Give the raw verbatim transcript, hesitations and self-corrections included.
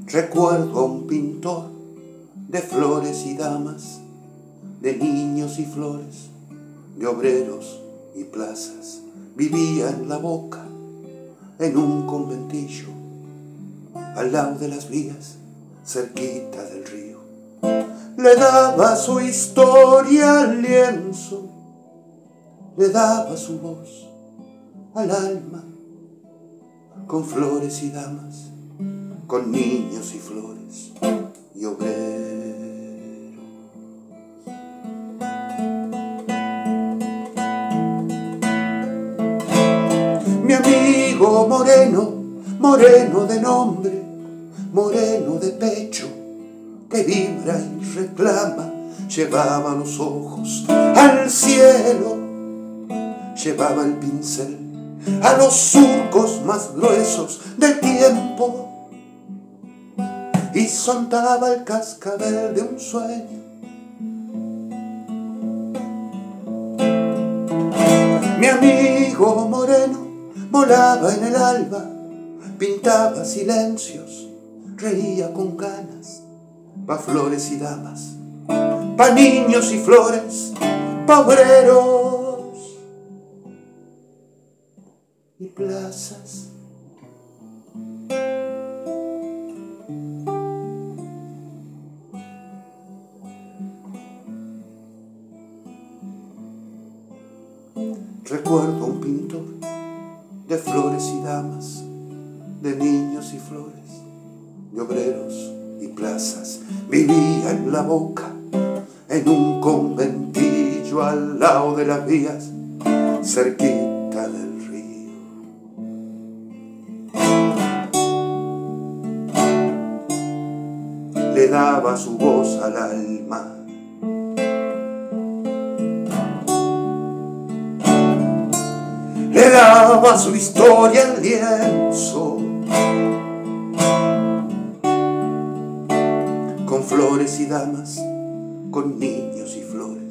Recuerdo a un pintor de flores y damas, de niños y flores, de obreros y plazas. Vivía en La Boca, en un conventillo, al lado de las vías, cerquita del río. Le daba su historia al lienzo, le daba su voz al alma, con flores y damas, con niños y flores y obreros. Mi amigo moreno, moreno de nombre, moreno de pecho, que vibra y reclama, llevaba los ojos al cielo, llevaba el pincel a los surcos más gruesos del tiempo y soltaba el cascabel de un sueño. Mi amigo moreno volaba en el alba, pintaba silencios, reía con ganas, pa' flores y damas, pa' niños y flores, pa' obreros y plazas. Recuerdo a un pintor de flores y damas, de niños y flores, de obreros y plazas. Vivía en La Boca, en un conventillo al lado de las vías, cerquita del río. Le daba su voz al alma, le daba su historia al lienzo, con flores y damas, con niños y flores